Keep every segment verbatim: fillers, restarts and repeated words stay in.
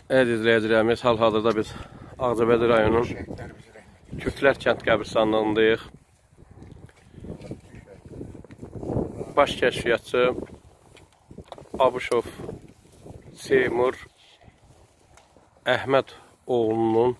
Evet izləyicilərimiz, hal-hazırda biz Ağcabədi rayonunun Kütlər kənd qəbirstanlığındayıq. Baş kəşfiyyatçı Abuşov Seymur Əhməd oğlunun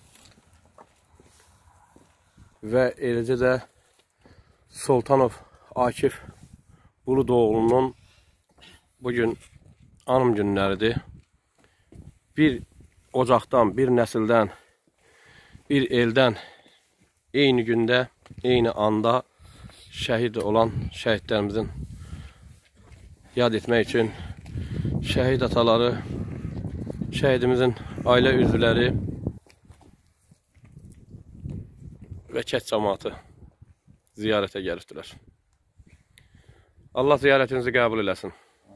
və eləcə də Sultanov Akif Buludoğlunun bugün anım günləridir. Bir ocaqdan, bir nəsildən, bir eldən eyni gündə, eyni anda şəhid olan şəhidlərimizin yad etmək üçün şəhid ataları, şəhidimizin ailə üzvləri və kənd cəmaatı ziyarətə gəlibdilər. Allah ziyarətinizi qəbul eləsin.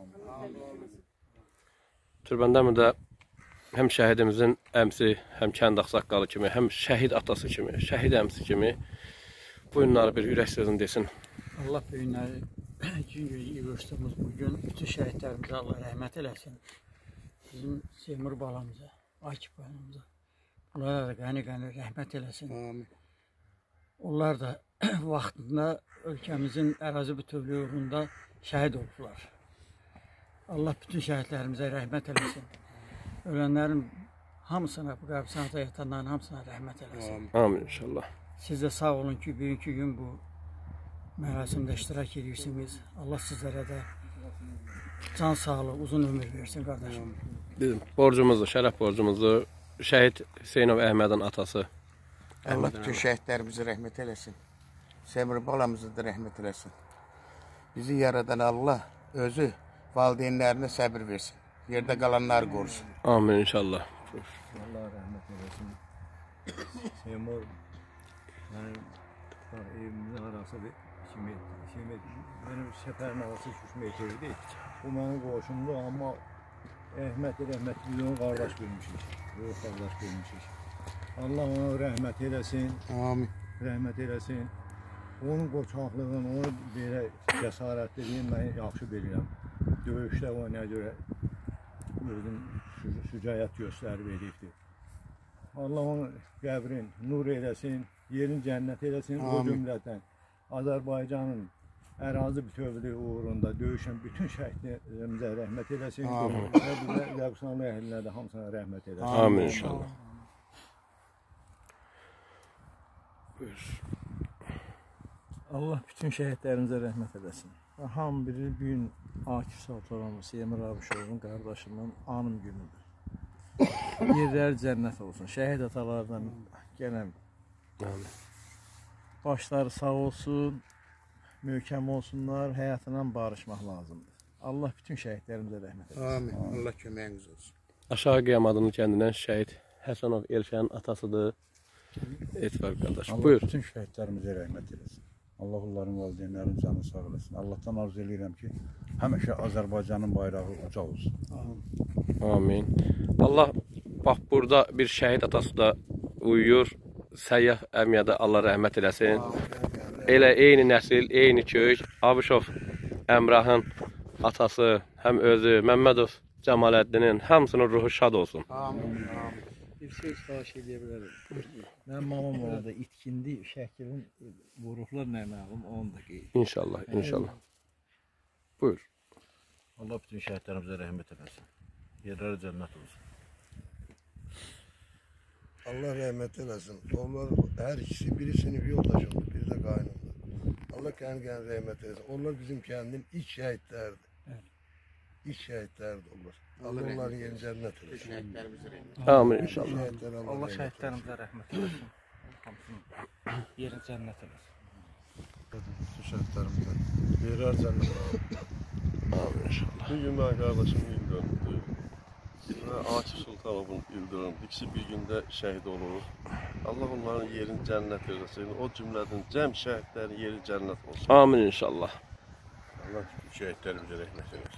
Türbəndəmi də həm şəhidimizin əmsi, həm kənd ağsaqqalı kimi, həm şəhid atası kimi, şəhid əmsi kimi bu günləri bir ürək sözünü desin. Allah bu günləri çünki yığışdığımız bugün bütün şəhidlərimizə Allah rəhmət eləsin. Bizim Seymur balamıza, Akif balamıza, bunlara da qəni-qəni rəhmət eləsin. Amin. Onlar da vaxtında ölkəmizin ərazi bütövlüyü uğrunda şəhid oldular. Allah bütün şəhidlərimizə rəhmət eləsin. Ölənlərin hamısına, bu qəbirstanlıqda yatanların hamısına rəhmət eləsin. Amin inşallah. Siz də sağ olun ki, bugünkü gün bu mərasimdə iştirak edirsiniz. Allah sizlərə də can sağlığı, uzun ömür versin qardaşım. Bizim borcumuzdur, şərəf borcumuzdur. Şəhid Hüseynov Əhmədin atası. Allah bütün şəhidlərimizə rəhmət eləsin. Seymur balamızı da rəhmət eləsin. Bizi yaradan Allah özü valideynlərinə səbir versin. Yerdə qalanlar qorusun. Amin inşallah. Allah rəhmət eləsin. Seymur, yəni evimizin arası bir iki metr, iki metr. Mənim səfərin arası üç metrdir. Bu mənim qoşumdur, amma Əhməd rəhmət biz onu qardaş bilmişik. Yox, qardaş bilmişik. Allah ona rəhmət eləsin. Amin. Rəhmət eləsin. Onun qoçaqlığını, onu belə cəsarətliliyin mən yaxşı bilirəm. Döyüşdə o nə görə özün şücayət göstərib edibdir. Allah onun qəbrin nur eləsin, yerin cənnət eləsin. O cümlədən Azərbaycanın ərazi bütövlüyü uğrunda döyüşən bütün şəhidlərimizə rəhmət eləsin. Və bizə Qəbirstanlı əhlinə də hamısına rəhmət eləsin. Amin inşallah. Buyur. Allah bütün şəhidlərimizə rəhmət eləsin. Və hamı biri bu gün Akif Sultanov, Seymur Abuşovun qardaşının anım günüdür. Yerləri cənnət olsun. Şəhid atalardan gələm. Başları sağ olsun, möhkəm olsunlar, həyatından barışmaq lazımdır. Allah bütün şəhidlərimizə rəhmət eləsin. Amin. Allah köməyiniz olsun. Aşağı Qiyamadının kəndindən şəhid Həsənov Elşənin atasıdır. Etibar qardaş. Allah Buyur. bütün şəhidlərimizə rəhmət eləsin. Allah onların valideynlərinin canı sağ eləsin. Allahdan arzu edirəm ki, həmişə Azərbaycanın bayrağı uca olsun. Amin. Allah bax burada bir şəhid atası da uyuyur. Səyyah əmiyə də Allah rəhmət eləsin. Elə eyni nəsil, eyni kök. Abuşov Əmrahın atası, həm özü, Məmmədov Cəmaləddinin hamısının ruhu şad olsun. Amin. Bir şey xahiş edə bilərəm. Mənim mamam orada itkindi, şəkilin vuruqlar nə məlum, onu da qeyd. İnşallah, inşallah. Buyur. Allah bütün şəhidlərimizə rəhmət eləsin. Yerləri cənnət olsun. Allah rəhmət eləsin. Onlar hər ikisi, biri sinif yoldaşımdır, biri də qaynımdır. Allah kənd-kənd rəhmət eləsin. Onlar bizim kəndin ilk şəhidləridir. İlk şəhidlərdir onlar. Allah onların yerini cənnət eləsin. Amin inşallah. Allah şəhidlərimizə rəhmət eləsin. Hamısının yerini cənnət eləsin. Bütün şəhidlərimizə yerlər cənnət eləsin. Amin inşallah. Bir gün mən qardaşım İldönüdür və Akif Sultanovun İldönüdür. İkisi bir gündə şəhid olur. Allah onların yerini cənnət eləsin. O cümlədən cəm şəhidlərin yeri cənnət olsun. Amin inşallah. Allah bütün şəhidlərimizə rəhmət eləsin.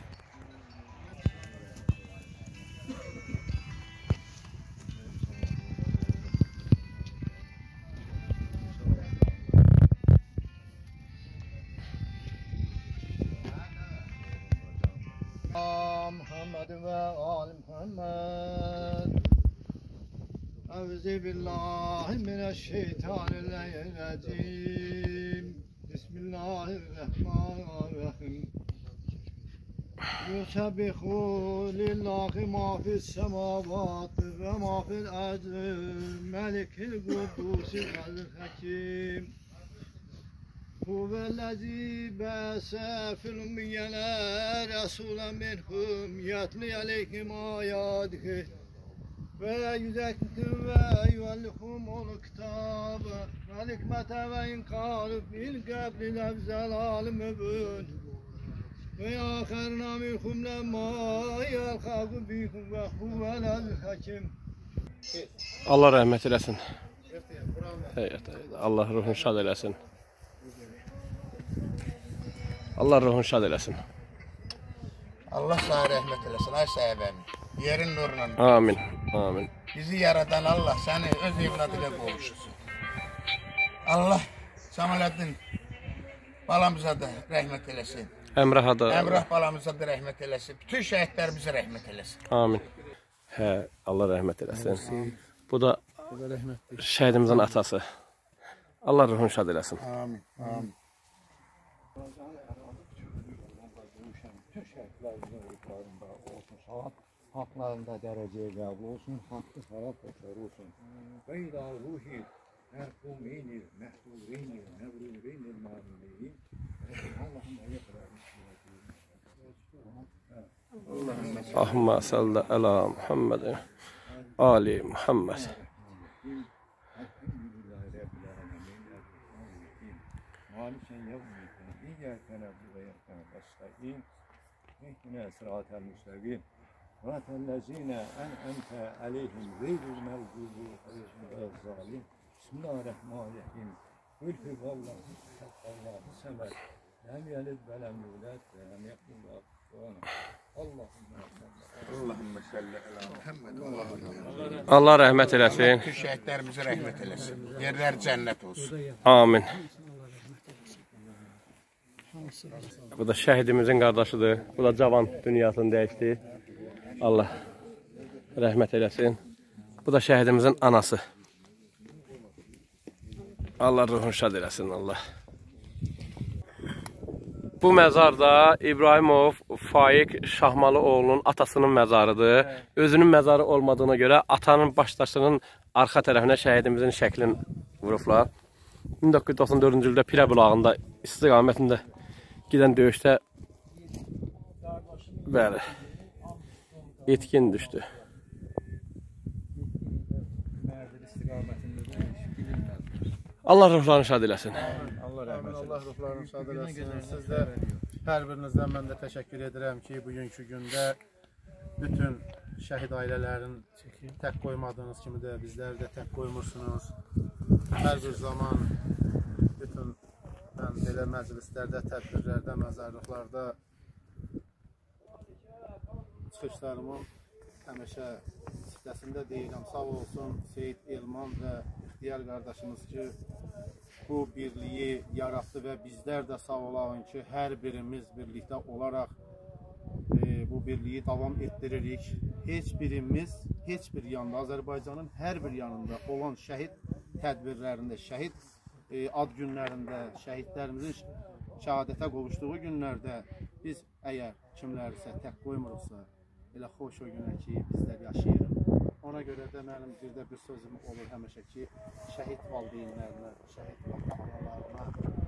Muhammed ve al Muhammed. Euzu billahi mineşşeytanirracim. Bismillahirrahmanirrahim. Yusabbihu lillahi ma fis semavati ve ma fil ardi. Melikil kudusi vel hakim. Huvellezî ba'se fil ummiyine rasûlen minhum yatli aleyhim âyâtihi ve yüzekkihim ve yuallikumul kitâbe vel hikmete ve inkâlu min qabli levzelâli mübîn ve âkharnâ minhum lemmâ yelhâku bihum ve huvel hakim. Allah rəhmət eləsin. Həyat, Allah ruhunu şad eləsin. Allah ruhunu şad eləsin. Allah sana rəhmət eləsin, ay səhəbəmi. Yerin nuruna. Amin. Amin. Bizi yaradan Allah səni öz evladıyla qovuşsun. Allah Samaləddin balamıza da rəhmət eləsin. Əmrah da. Əmrah balamıza da rəhmət eləsin. Bütün şəhidlərimizə rəhmət eləsin. Amin. Hə, Allah rəhmət eləsin. Bu da şəhidimizin atası. Allah ruhunu şad eləsin. Amin. Amin. Bütün şəhidlərimizin ruhlarında olsun, salat haqlarında dərəcəyə qəbul olsun, haqqı salat başlar olsun. Və ilə ruhi mərhuminir, məhdurinir, məvrurinir, mərhuminir. Allah'ım Allahümme salli ala Muhammed Ali Muhammed. Maliken yevmikin, İyyâken abdu ve yerken estağin, İhdina sıratel müstakîm, sıratellezîne en'emte aleyhim gayril mağdûbi aleyhim ve'z-zâlim. Bismillahirrahmanirrahim. Kul huvallahu ehad, semed, lem yelid ve lem yulad ve lem yekun lahu kufuven ahad. Allahümme salli ala Muhammed. Allah rəhmət eləsin. Bütün şəhidlərimizə rəhmət eləsin. Yerləri cənnət olsun. Amin. Bu da şəhidimizin qardaşıdır. Bu da cavan dünyasını dəyişdi. Allah rəhmət eləsin. Bu da şəhidimizin anası. Allah ruhunu şad eləsin. Allah. Bu məzar da İbrahimov Faiq Şahmalıoğlunun atasının məzarıdır. Özünün məzarı olmadığına görə atanın başdaşının arxa tərəfinə şəhidimizin şəklini vurublar. min doqquz yüz doxsan dördüncü ildə Pirə bulağında istiqamətində gedən döyüşdə bəli, etkin düşdü. Allah ruhlarını şad eləsin. Allah rəhmət eləsin. Allah ruhlarını şad eləsin. Siz də hər birinizdən mən də təşəkkür edirəm ki, bugünkü gündə bütün şəhid ailələrin tək qoymadığınız kimi də bizləri də tək qoymursunuz. Hər bir zaman bütün mən belə məclislərdə, tədbirlərdə, məzarlıqlarda çıxışlarımın həmişə sifəsində deyirəm. Sağ olsun Seyid Elman və İxtiyar qardaşımız ki, bu birliyi yarattı və bizlər də sağ olalım ki, hər birimiz birlikdə olaraq e, bu birliyi davam etdiririk. Heç birimiz, heç bir yanda, Azərbaycanın hər bir yanında olan şəhid tədbirlərində, şəhid e, ad günlərində, şəhidlərimizin şəhadətə qovuşduğu günlərdə biz əgər kimlərisə tək qoymuruqsa, elə xoş o günə ki, bizlər yaşayırıq. Ona görə də mənim bir də bir sözüm olur həmişə ki, şəhid valideynlərinə, şəhid analarına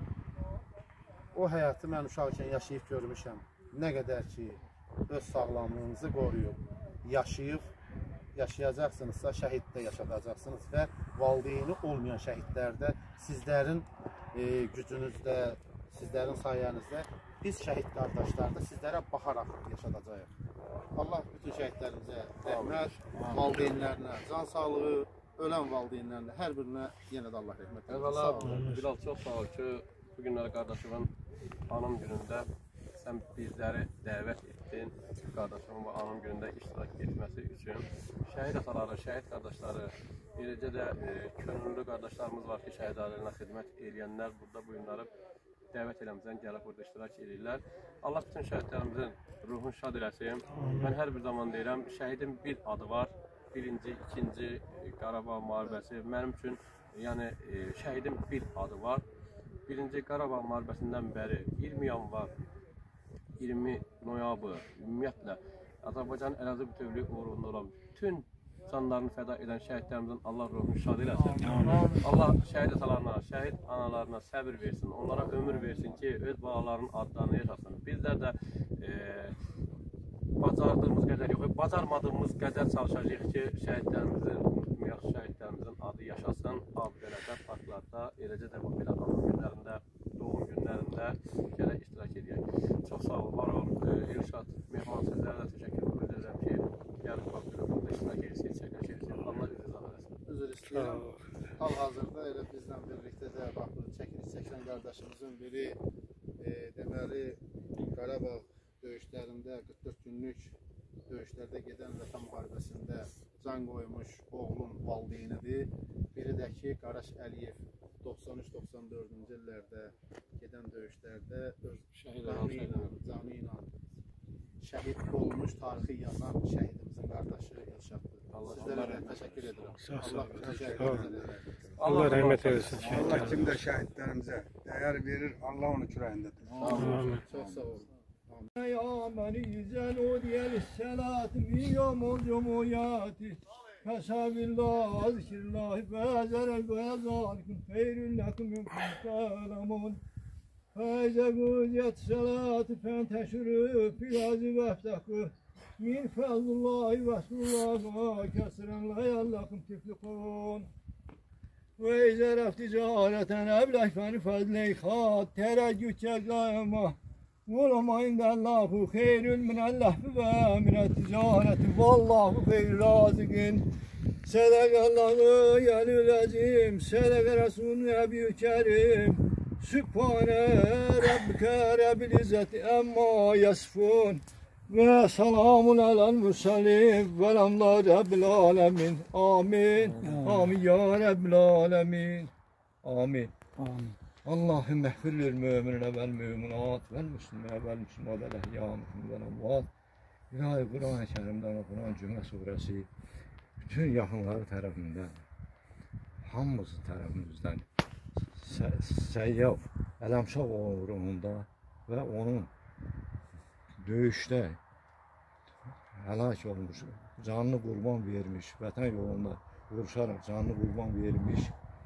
o həyatı mən uşaqkən yaşayıb görmüşəm. Nə qədər ki, öz sağlamlığınızı qoruyub, yaşayıb, yaşayacaqsınızsa şəhiddə yaşadacaqsınız və valideyni olmayan şəhidlərdə sizlərin e, gücünüzdə, sizlərin sayənizdə biz şəhid qardaşlarda sizlərə baxaraq yaşadacağıq. Allah bütün şəhidlərimizə rəhmət, valideynlərinə, can sağlığı, ölən valideynlərinə, hər birinə yenə də Allah rəhmət edin. Əvvəla, Bilal, çox sağ ol ki, bugünləri qardaşımın anım günündə sən bizləri dəvət etdin, qardaşımın bu anım günündə iştirak etməsi üçün. Şəhid ataları, şəhid qardaşları, eləcə də e, könüllü qardaşlarımız var ki, şəhid ailələrinə xidmət edənlər burada bu günləri dəvət eləmizdən gəlib burada iştirak edirlər. Allah bütün şəhidlərimizin ruhunu şad eləsin. Mən hər bir zaman deyirəm, şəhidin bir adı var, birinci, ikinci Qarabağ müharibəsi mənim üçün yəni şəhidin bir adı var. Birinci Qarabağ müharibəsindən bəri iyirmi yanvar, iyirmi noyabr, ümumiyyətlə Azərbaycanın ərazi bütövlüyü uğrunda olan bütün canlarını fəda edən şəhidlərimizin Allah ruhunu şad eləsin. Allah şəhid atalarına, şəhid analarına səbir versin, onlara ömür versin ki, öz balalarının adlarını yaşasın. Bizlər də e, bacardığımız qədər yox, bacarmadığımız qədər çalışacağıq ki, şəhidlərimizi unutmayaq, şəhidlərimizin adı yaşasın, abidələrdə, parklarda, eləcə də bu belə doğum günlərində, doğum günlərində gələk iştirak edək. Çox sağ ol, var ol, İlşad, Mehman sizlərə də təşəkkür edirəm ki, gəlib bax, qrupunda iştirak edirsiniz, çəkək edirsiniz, Allah üzr eləsin. Üzr istəyirəm. Hal-hazırda elə bizlə birlikdə də bax, çəkiliş çəkən qardaşımızın biri e, deməli, Qarabağ döyüşlərində, qırx dörd günlük döyüşlərdə gedən Vətən müharibəsində can qoymuş oğlun valideynidir. Biri də ki, Qaraş Əliyev doxsan üç doxsan dördüncü illərdə gedən döyüşlərdə öz canı ilə, canı ilə şəhid olmuş, tarixi yazan şəhidimizin qardaşı Elşaddır. Sizlərə də təşəkkür edirəm. Allah rəhmət eylesin. Allah kimdə şəhidlərimizə dəyər verir, Allah onu kürəyindədir. Çox sağ olun. يا من يزنود الصلاة في يوم الجمعيات فشاب الله ذكر الله فازر البيضانكم خير لكم يمكن تعلمون فإذا قضيت الصلاة فانتشروا في الأرض وافتقوا من فضل الله واذكروا الله كثيرا لعلكم تفلحون وإذا رفت تجارة أبلغ فلفضل خاط ترجت قائمة ولما عند الله خير من اللهو ومن التجارة والله خير الرازقين صدق الله العلي العظيم صدق رسول النبي الكريم سبحان ربك رب العزة عما يصفون وسلام على المرسلين والحمد لله رب العالمين آمين آمين يا رب العالمين آمين آمين اللهم اغفر للمؤمنين والمؤمنات والمسلمين والمسلمات الأحياء منهم والأموات. İlahi Kur'an-ı Kerim'den okunan Cümle Suresi bütün yakınları tarafından, hamımız tarafımızdan Səyyaf Ələmşah uğrunda ve onun döyüşte həlak olmuş, canını qurban vermiş, vətən yolunda vuruşaraq canını qurban vermiş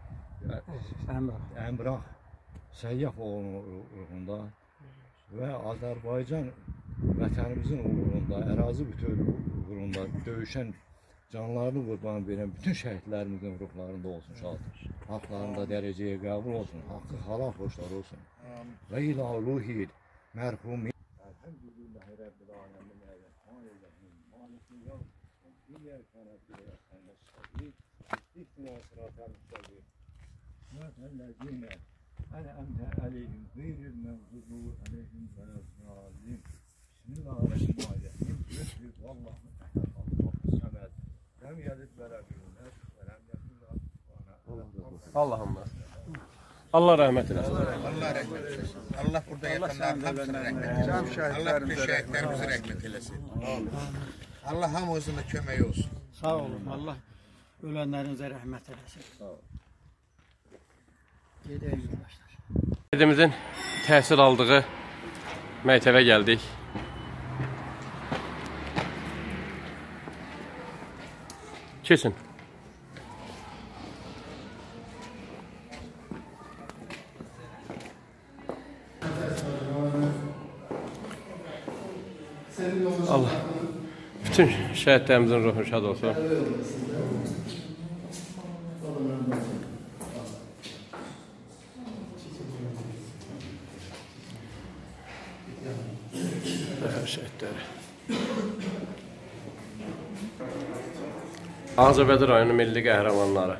Əmrah Səyyaf uğrunda ve Azerbaycan vətənimizin uğrunda, ərazi bütövlüyü uğrunda döyüşən, canlarını qurban verən bütün şəhidlərimizin ruhlarında olsun şad. Haqlarında dərəcəyə qəbul olsun, haqqı halal xoşlar olsun. Və ilə ruhi mərhum. Elhamdülillahi Rabbil alemin. Malikin yavrum, İyyâke na'budu ve iyyâke nestaîn. İhdina sıratal müstakîm. Vellezîne en'amte aleyhim gayril mağdûbi aleyhim veleddâllîn. Bismillahirrahmanirrahim. Yüzlük vallahu ehad Allahu samed. Lem yelid ve lem yulad ve lem yekun lahu kufuven ahad. Allah'ım. Allah rahmet eylesin. Allah rahmet eylesin. Allah burada yatanların hepsine rahmet eylesin. Allah bütün şehitlerimize rahmet eylesin. Allah hamımızın da kömeği olsun. Sağ olun. Allah ölenlerinize rahmet eylesin. Sağ olun. Gedəyim yoldaşlar. Şəhidimizin təhsil aldığı məktəbə gəldik. Kesin. Allah bütün şəhidlərimizin ruhu şad olsun. Şəhidləri. Ağcabədi rayonu milli qəhrəmanları.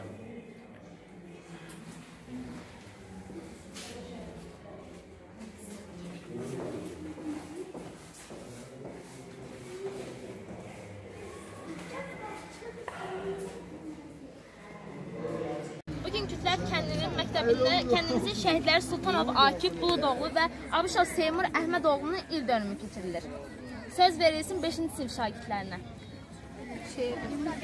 Bugün Kütlər kəndinin məktəbində kəndimizin şəhidləri Sultanov Akif Buludoğlu və Abışov Seymur Əhmədoğlu'nun il dönümü keçirilir. Söz verilsin beşinci sinif şagirdlərinə. şehir.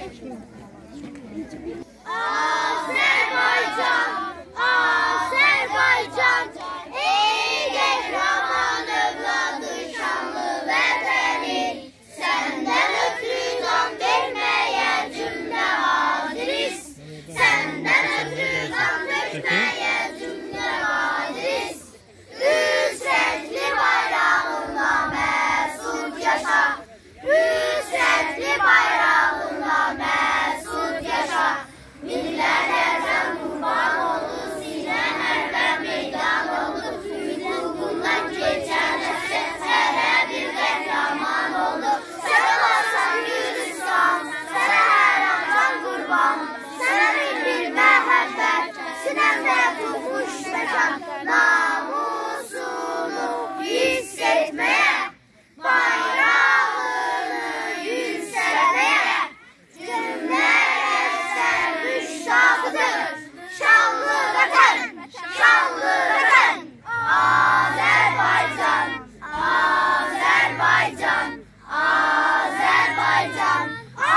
Azerbaycan, Azerbaycan, ey kahraman evladı şanlı vətəni, səndən ötürü can verməyə cümlə hadiriz, səndən ötürü can verməyə cümlə hadiriz. Hüsrətli bayrağınla məsud yaşa, hüsrətli bayrağınla məsud yaşa. Millərlərdən qurban oldu, sinə hərdən meydan oldu, hüququndan keçən əsr sənə bir qəhrəman oldu. Sənə varsan Gürcistan, sənə hər an can qurban, sənə bir məhəbbət, sinəmdə tutmuş məkan, namusunu hiss etməyə, bayrağını yüksəlməyə, cümləyə sərrüşşadıdır, şanlı vətən, şanlı vətən. Azərbaycan, Azərbaycan, Azərbaycan,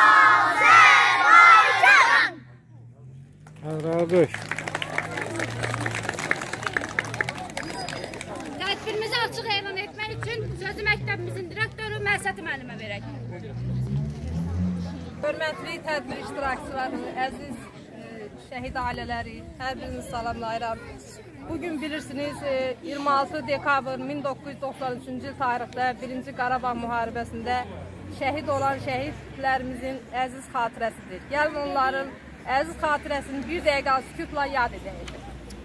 Azərbaycan. Alkış. Tədbirimizi açıq elan etmək üçün sözü məktəbimizin direktoru Məsəti müəllimə verək. Hörmətli tədbir iştirakçıları, əziz e, şəhid ailələri, hər birinizi salamlayıram. Bugün bilirsiniz, e, iyirmi altı dekabr min doqquz yüz doxsan üçüncü il tarixdə birinci Qarabağ müharibəsində şəhid olan şəhidlərimizin əziz xatirəsidir. Gəlin onların əziz xatirəsini bir dəqiqə sükutla yad edək.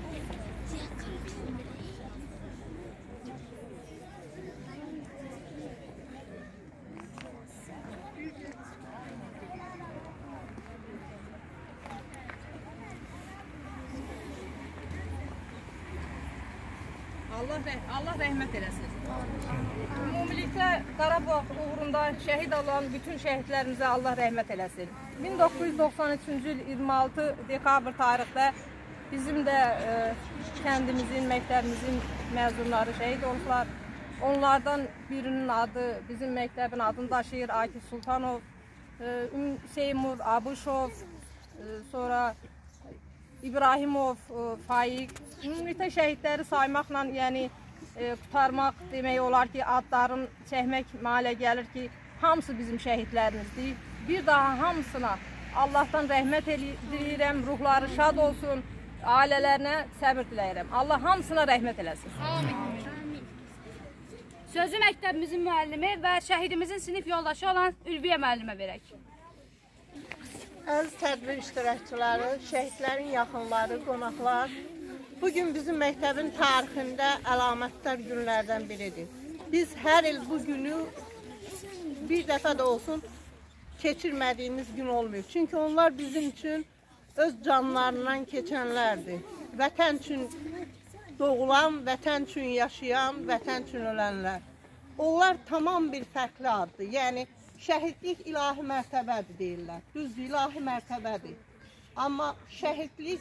Allah, rəh Allah rəhmət eləsin. Ümumilikdə Qarabağ uğrunda şəhid olan bütün şəhidlərimizə Allah rəhmət eləsin. min doqquz yüz doxsan üçüncü il iyirmi altı dekabr tarixdə bizim də e, kəndimizin, məktəbimizin məzunları şəhid oldular. Onlardan birinin adı, bizim məktəbin adını daşıyır Akif Sultanov, e, Seymur Abuşov, e, sonra İbrahimov, Faiq, ümumilikdə şəhidləri saymaqla, yəni e, qutarmaq demək olar ki, adların çəkmək malə gəlir ki, hamısı bizim şəhidlərimizdir. Bir daha hamısına Allahdan rəhmət edirəm, ruhları şad olsun, ailələrinə səbir diləyirəm. Allah hamısına rəhmət eləsin. Amin. Sözü məktəbimizin müəllimi və şəhidimizin sinif yoldaşı olan Ülviyə müəllimə verək. Əziz tədbir iştirakçıları, şəhidlərin yaxınları, qonaqlar, bugün bizim məktəbin tarixində əlamətdar günlərdən biridir. Biz hər il bu günü bir dəfə də olsun keçirmədiyimiz gün olmuyor. Çünki onlar bizim üçün öz canlarından keçənlərdir. Vətən üçün doğulan, vətən üçün yaşayan, vətən üçün ölənlər. Onlar tamam bir fərqli addır. Yəni, şəhidlik ilahi mərtəbədir deyirlər. Düzdür, ilahi mərtəbədir. Amma şəhidlik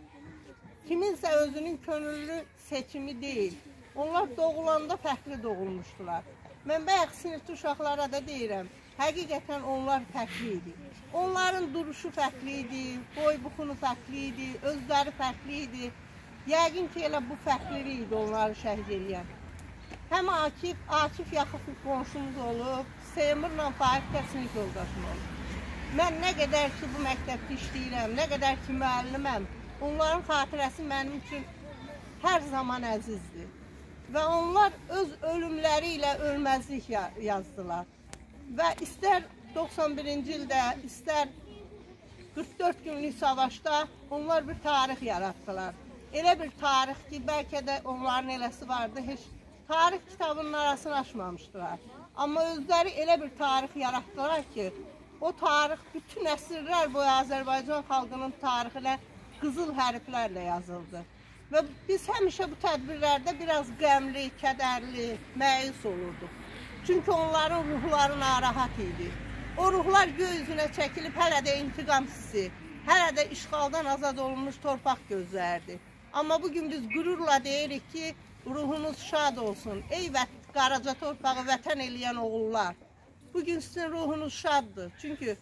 kiminsə özünün könüllü seçimi deyil. Onlar doğulanda fərqli doğulmuşdular. Mən bayaq sinifli uşaqlara da deyirəm, həqiqətən onlar fərqli idi. Onların duruşu fərqli idi, boy buxunu fərqli idi, özləri fərqli idi. Yəqin ki, elə bu fərqlilik idi onları şəhid edən. Həm Akif, Akif yaxın qonşumuz olub, Seymurla Faiq də sinif yoldaşım olub. Mən nə qədər ki, bu məktəbdə işləyirəm, nə qədər ki, müəlliməm, onların xatirəsi mənim üçün hər zaman əzizdir. Və onlar öz ölümləri ilə ölməzlik yazdılar. Və istər doxsan birinci ildə, istər qırx dörd günlük savaşda onlar bir tarix yaratdılar. Elə bir tarix ki, bəlkə də onların eləsi vardı, heç tarix kitabının arasını açmamışdılar. Amma özləri elə bir tarix yaratdılar ki, o tarix bütün əsrlər boyu Azərbaycan xalqının tarixinə qızıl hərflərlə yazıldı. Və biz həmişə bu tədbirlərdə biraz qəmli, kədərli, məyus olurduq. Çünki onların ruhları narahat idi. O ruhlar göy üzünə çəkilib hələ də intiqam hissi, hələ də işğaldan azad olunmuş torpaq gözlərdi. Amma bugün biz qürurla deyirik ki, ruhunuz şad olsun. Ey Qaraca torpağı vətən eləyən oğullar. Bugün sizin ruhunuz şaddır. Çünki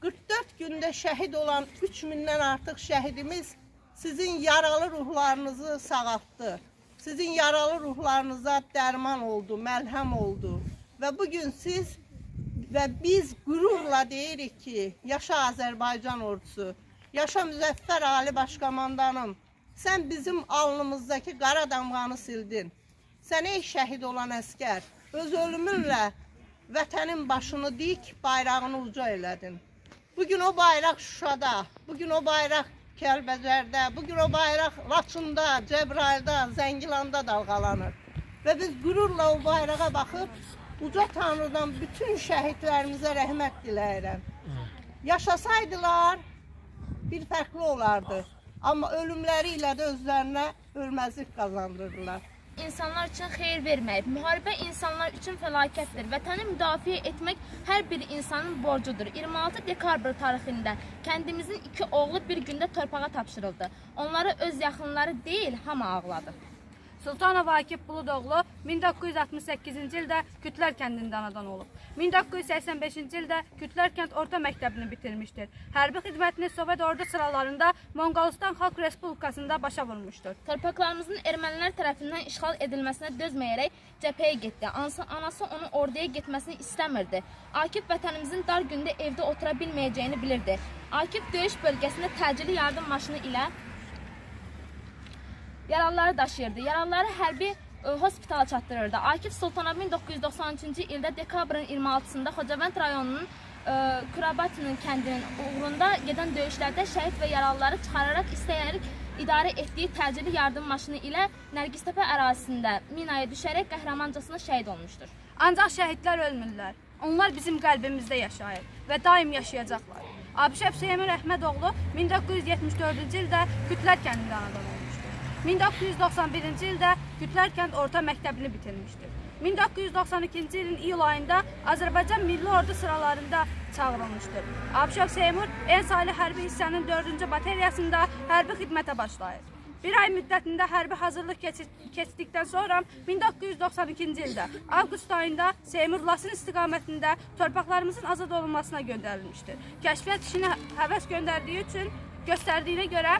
qırx dörd gündə şəhid olan üç mindən artıq şəhidimiz sizin yaralı ruhlarınızı sağaltdı. Sizin yaralı ruhlarınıza dərman oldu, məlhəm oldu. Və bugün siz və biz qürurla deyirik ki, yaşa Azərbaycan ordusu, yaşa Müzəffər Ali Başkomandanım, sən bizim alnımızdakı qara damğanı sildin. Sən ey şəhid olan əskər, öz ölümünlə vətənin başını dik, bayrağını uca elədin. Bugün o bayraq Şuşada, bugün o bayraq Kəlbəcərdə, bugün o bayraq Laçında, Cəbrayılda, Zəngilanda dalğalanır. Və biz qürurla o bayrağa baxıb, uca Tanrıdan bütün şəhidlərimizə rəhmət diləyirəm. Yaşasaydılar, bir fərqli olardı. Amma ölümləri ilə də özlərinə ölməzlik qazandırdılar. İnsanlar üçün xeyir verməyib. Müharibə insanlar üçün fəlakətdir. Vətəni müdafiə etmək hər bir insanın borcudur. iyirmi altı dekabr tarixində kəndimizin iki oğlu bir gündə torpağa tapşırıldı. Onları öz yaxınları deyil, hamı ağladı. Sultanov Akif Buludoğlu min doqquz yüz altmış səkkizinci ildə Kütlər kəndində anadan olub. min doqquz yüz səksən beşinci ildə Kütlər kənd orta məktəbini bitirmişdir. Hərbi xidmətini Sovet ordu sıralarında Monqolistan Xalq Respublikasında başa vurmuşdur. Torpaqlarımızın ermənilər tərəfindən işğal edilməsinə dözməyərək cəbhəyə getdi. Anası, anası onun orduya getməsini istəmirdi. Akif vətənimizin dar gündə evdə otura bilməyəcəyini bilirdi. Akif döyüş bölgəsində təcili yardım maşını ilə yaralıları daşıyırdı. Yaralıları hərbi e, hospitala çatdırırdı. Akif Sultanov min doqquz yüz doxsan üçüncü ildə dekabrın iyirmi altısında Xocavənd rayonunun e, Kurabatinin kəndinin uğrunda gedən döyüşlərdə şəhid və yaralıları çıxararaq istəyərək idarə etdiyi təcili yardım maşını ilə Nərgiztəpə ərazisində minaya düşərək qəhrəmancasına şəhid olmuşdur. Ancaq şəhidlər ölmürlər. Onlar bizim qəlbimizdə yaşayır və daim yaşayacaqlar. Abişov Seymur Əhmədoğlu min doqquz yüz yetmiş dördüncü ildə Kütlər kəndində anadan olmuşdur. min doqquz yüz doxsan birinci ildə Kütlər kənd orta məktəbini bitirmişdir. min doqquz yüz doxsan ikinci ilin iyul ayında Azərbaycan Milli Ordu sıralarında çağırılmışdır. Abişov Seymur en saylı hərbi hissənin dördüncü bateriyasında hərbi xidmətə başlayır. Bir ay müddətində hərbi hazırlıq keçdikdən sonra min doqquz yüz doxsan ikinci ildə avqust ayında Seymur Laçın istiqamətində torpaqlarımızın azad olunmasına göndərilmişdir. Kəşfiyyat işini həvəs göndərdiyi üçün göstərdiyinə görə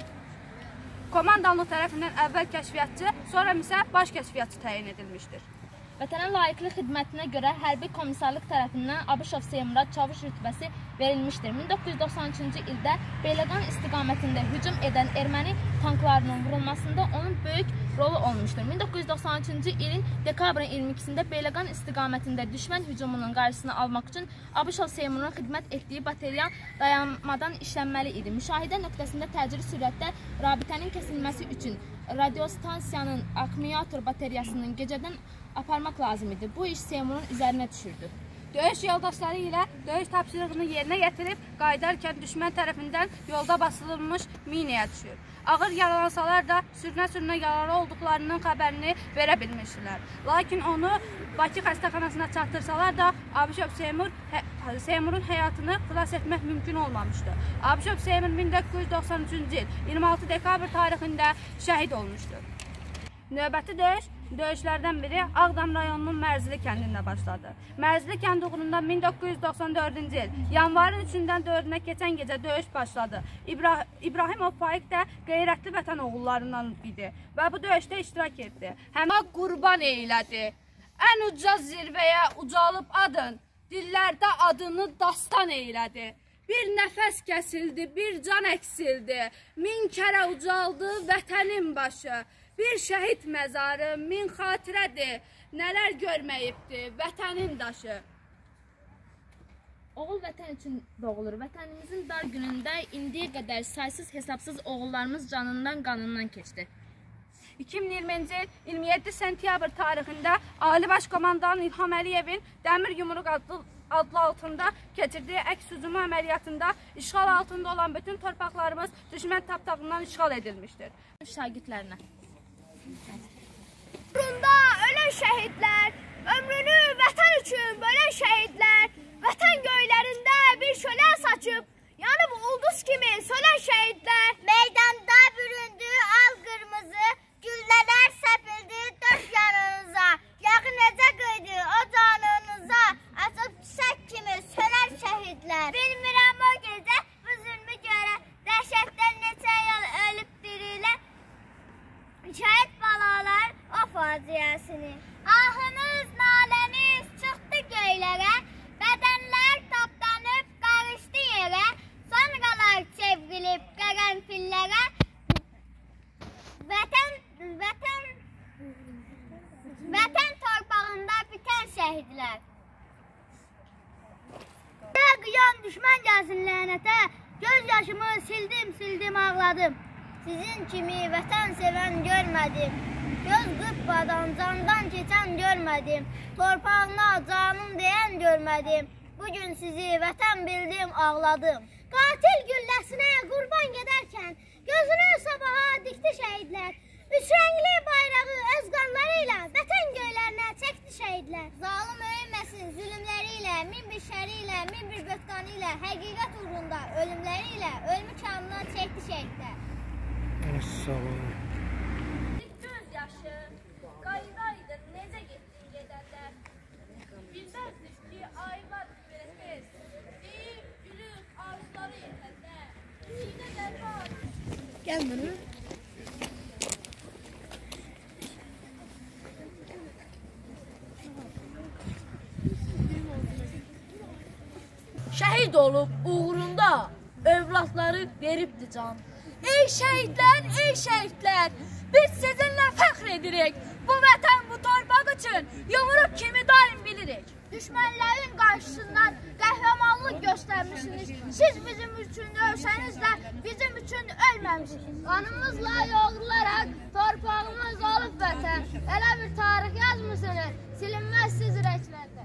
komandanlıq tərəfindən əvvəl kəşfiyyatçı, sonra isə baş kəşfiyyatçı təyin edilmişdir. Vətənə layiqli xidmətinə görə hərbi komissarlıq tərəfindən Abışov Seymura çavuş rütbəsi verilmişdir. min doqquz yüz doxsan üçüncü ildə Beyləqan istiqamətində hücum edən erməni tanklarının vurulmasında onun böyük rolu olmuşdur. min doqquz yüz doxsan üçüncü ilin dekabrın iyirmi ikisində Beyləqan istiqamətində düşmən hücumunun qarşısını almaq üçün Abışov Seymurun xidmət etdiyi bateriya dayanmadan işlənməli idi. Müşahidə nöqtəsində təcili sürətdə rabitənin kəsilməsi üçün radiostansiyanın akkumulyator bateriyasının gecədən aparmaq lazım idi. Bu iş Seymurun üzərinə düşürdü. Döyüş yoldaşları ilə döyüş tapşırığını yerinə gətirib qayıdarkən düşmən tərəfindən yolda basılmış minaya düşür. Ağır yaralansalar da sürünə-sürünə yaralı olduqlarının xəbərini verə bilmişdilər. Lakin onu Bakı xəstəxanasına çatdırsalar da Abışov Seymur hə Seymurun həyatını xilas etmək mümkün olmamışdı. Abışov Seymur min doqquz yüz doxsan üçüncü il iyirmi altı dekabr tarixində şəhid olmuşdur. Növbəti döyüş döyüşlərdən biri Ağdam rayonunun Mərzili kəndində başladı. Mərzili kənd uğrunda min doqquz yüz doxsan dördüncü il yanvarın üçündən dördünə keçən gecə döyüş başladı. İbra İbrahimov Faiq də qeyrətli vətən oğullarından idi və bu döyüşdə iştirak etdi. Həmin qurban eylədi. Ən uca zirvəyə ucalıb adın, dillərdə adını dastan eylədi. Bir nəfəs kəsildi, bir can əksildi, min kərə ucaldı vətənin başı. Bir şəhid məzarı min xatirədir, nələr görməyibdi vətənin daşı. Oğul vətən üçün doğulur. Vətənimizin dar günündə indiyə qədər saysız hesabsız oğullarımız canından qanından keçdi. iki min iyirminci il iyirmi yeddi sentyabr tarixində Ali Başkomandan İlham Əliyevin Dəmir Yumruq adlı, adlı altında keçirdiyi əks hücumu əməliyyatında işğal altında olan bütün torpaqlarımız düşmən tapdağından işğal edilmişdir. Şagirdlərinə. Uğrunda ölən şəhidlər, ömrünü vətən üçün bölən şəhidlər, vətən göylərində bir şölə saçıb, yanıb ulduz kimi sönən şəhidlər. Meydanda büründü al qırmızı, güllələr səpildi dörd yanınıza, yağı necə qıydı o canınıza, açıb çiçək kimi sönən şəhidlər. Bilmirəm o gecə faciəsini. Ahınız, naləniz çıxdı göylərə, bədənlər tapdanıb qarışdı yerə, sonralar çevrilib qərənfillərə, vətən, vətən, vətən torpağında bitən şəhidlər. Qıyan düşmən gəlsin lənətə, göz yaşımı sildim, sildim, ağladım. Sizin kimi vətən sevən görmədim, göz qıpqadan candan keçən görmədim, torpağına canım deyən görmədim, bugün sizi vətən bildim, ağladım. Qatil gülləsinə qurban gedərkən, gözünü sabaha dikdi şəhidlər, üç rəngli bayrağı öz qanları ilə vətən göylərinə çəkdi şəhidlər. Zalım öyünməsin zülümləri ilə, min bir şəri ilə, min bir böhtanı ilə, həqiqət uğrunda ölümləri ilə ölmü kamına çəkdi şəhidlər. Göz yaşı, qayıdaydı, necə getdin gedərlər, bilməz düşdü aylar üfürəsiz, deyib gülüb arzuları yetərlər, sinə dərman. Gəl bunu. Şəhid olub uğrunda övladları veribdi can. Ey şəhidlər, ey şəhidlər, biz sizinlə fəxr edirik. Bu vətən, bu torpaq üçün yumruq kimi daim bilirik. Düşmənlərin qarşısından qəhrəmanlıq göstərmişsiniz. Siz bizim üçün ölsəniz də bizim üçün ölməmişsiniz. Qanımızla yoğrularaq torpağımız olub vətən. Elə bir tarix yazmısınız, silinməz siz ürəklərdə.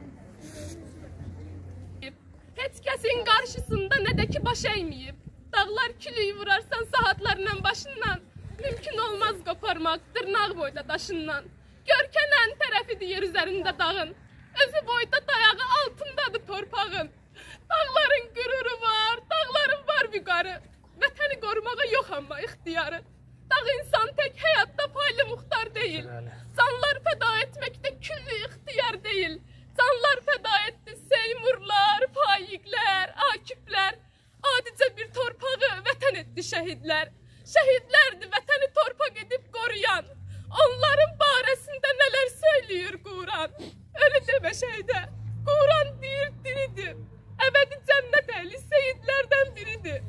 Heç kəsin qarşısında nə də ki baş əyməyib. Dağlar külüyü vurarsan saatlarla başından, mümkün olmaz qoparmaq dırnaq boyda daşından. Görkənən tərəfidir yer üzərində dağın, özü boyda dayağı altındadır torpağın. Dağların qüruru var, dağların var vüqarı, vətəni qorumağa yox amma ixtiyarı. Dağ insan tək həyatda paylı muxtar deyil, canlar fəda etməkdə küllü ixtiyar deyil. Canlar fəda etdi Seymurlar, Fayiqlər, Akiflər, adicə bir torpağı vətən etdi şəhidlər. Şəhidlərdir vətəni torpaq edib qoruyan, onların barəsində nələr söylüyor Quran. Ölü demə şəhidə, Quran deyir diridir, əbədi cənnət əhli seyidlərdən biridir.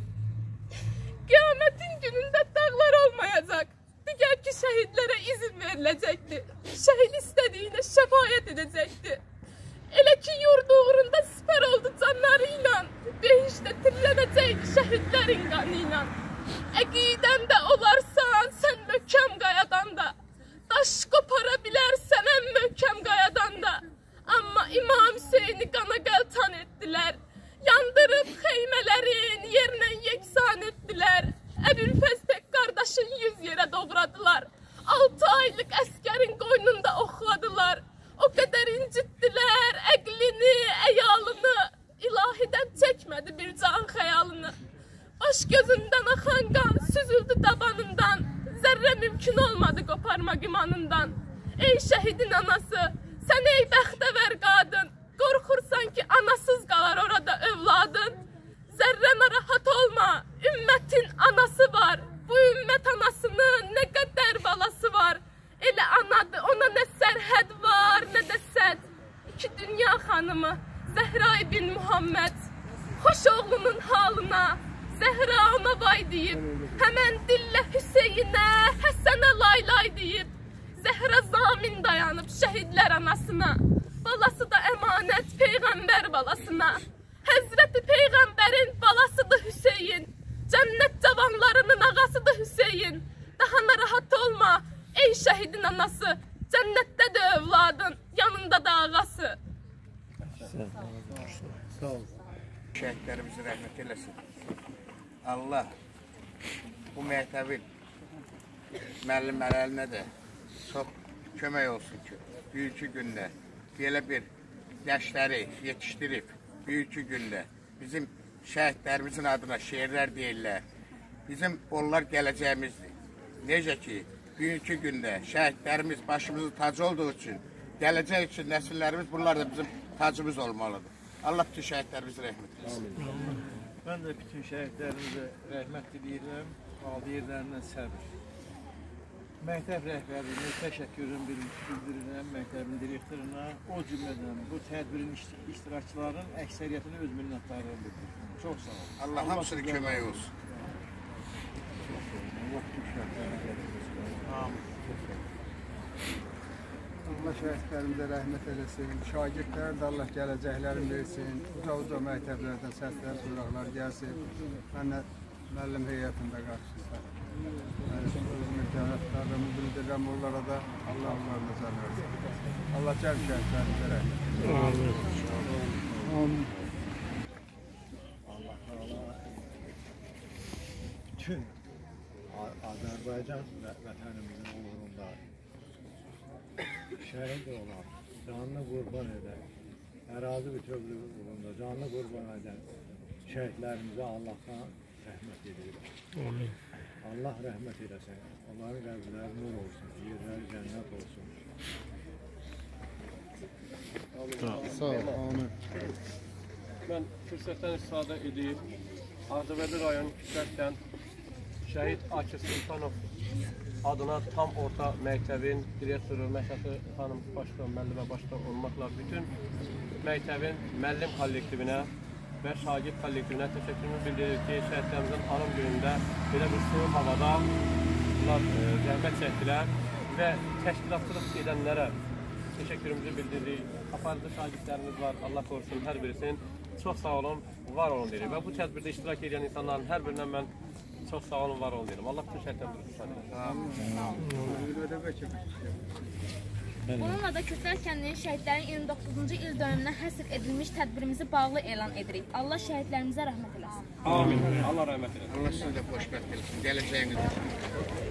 Qiyamətin günündə dağlar olmayacaq, digər ki şəhidlərə izin veriləcəkdir, şəhid istədiyinə şəfayət edəcəkdir. Elə ki yurdu uğrunda sipər oldu canları ilə, behişdə tirlənəcəkdi şəhidlərin qanı ilə. Əqidən də olarsan sən möhkəm qayadan da, daş qopara bilərsən ən möhkəm qayadan da. Amma İmam Hüseyni qana qəltan etdilər, yandırıb xeymələrin yerinə yeksan etdilər. Əbülfəzbək qardaşın yüz yerə doğradılar, altı aylıq əskərin qoynunda oxladılar. O qədər incitdilər əqlini, əyalını, ilahidən çəkmədi bir can xəyalını. Baş gözündən axan qan süzüldü dabanından, zərrə mümkün olmadı qoparmaq imanından. Ey şəhidin anası, sən ey bəxtəvər qadın, qorxursan ki anasız qalar orada övladın. Zərrə narahat olma, ümmətin anası var, bu ümmət anasının nə qədər balası var. Elə anadır, ona nə sərhəd var, nə də səd. İki dünya xanımı, Zəhra ibn Muhammed, xoş oğlunun halına, Zəhra ona vay deyib, həmən dillə Hüseynə, Həsənə lay lay deyib. Zəhra zamin dayanıb şəhidlər anasına, balası da əmanət Peyğəmbər balasına. Həzrəti Peyğəmbərin balasıdır Hüseyin, cənnət cavanlarının ağasıdır Hüseyin. Daha narahat olma, ey şəhidin anası, cənnətdədir övladın, yanında da ağası. Sağ ol. Şəhidlərimizi rəhmət eləsin. Allah bu məktəbin müəllimlərinə də çox kömək olsun ki, büyükü gündə belə bir gəncləri yetişdirib, büyükü gündə bizim şəhidlərimizin adına şeirlər deyirlər. Bizim onlar gələcəyimizdir. Necə ki, büyükü gündə şəhidlərimiz başımızın tacı olduğu üçün, gələcək üçün nəsillərimiz bunlar da bizim tacımız olmalıdır. Allah bütün şəhidlərimizi rəhmət etsin. Mən də bütün şəhidlərimizə rəhmət diləyirəm, aldı yerlərindən səbir. Məktəb rəhbərinə təşəkkürüm bildirirəm, məktəbin direktoruna, o cümlədən bu tədbirin iştirakçıların əksəriyyətini öz minnətdarlığını bildirirəm. Çox sağ olun. Allah hamısına kömək olsun. Allah şəhidlərimizə rəhmət eləsin, şagirdlər də Allah gələcəklərini versin, uca-uca məktəblərdən səslər, suraqlar gəlsin, mən müəllim heyətində qarşısında. Mütəvəqqələrimi bildirirəm onlara da, Allah onlarına can versin. Allah cəm şəhidlərimizə rəhmət eləsin. Amin. Allah Allah bütün Azərbaycan vətənimizin uğrunda şəhid olan, canını qurban edən, ərazi bütövlüyü uğrunda canını qurban edən şəhidlərimizə Allahdan rəhmət edirəm. Allah rəhmət eləsin, onların qəbirləri nur olsun, yerləri cənnət olsun. Sağ ol, amin. Mən fürsətdən istifadə edib, Ağcabədi rayon Küçərkən Şəhid Akif Sultanov adına tam orta məktəbin direktoru Məşəti xanım başda, müəllimə başda olmaqla bütün məktəbin müəllim kollektivinə və şagird kollektivinə təşəkkürümü bildirir ki, şəhidlərimizin anım günündə belə bir soğuk havada bunlar zəhmət çəkdilər və təşkilatçılıq edənlərə təşəkkürümüzü bildiririk. Aparıcı şagirdlərimiz var, Allah korusun hər birisinin. Çox sağ olun, var olun deyirik və bu tədbirdə iştirak edən insanların hər birindən mən çox sağ olun, var olun deyirəm. Allah bütün şəhidlərimizə Bununla da Kütlər kəndinin şəhidlərin iyirmi doqquzuncu il dönümünə həsr edilmiş tədbirimizi bağlı elan edirik. Allah şəhidlərimizə rəhmət eləsin. Amin. Allah rəhmət eləsin. Allah sizə də xoşbəxt eləsin. Gələcəyiniz.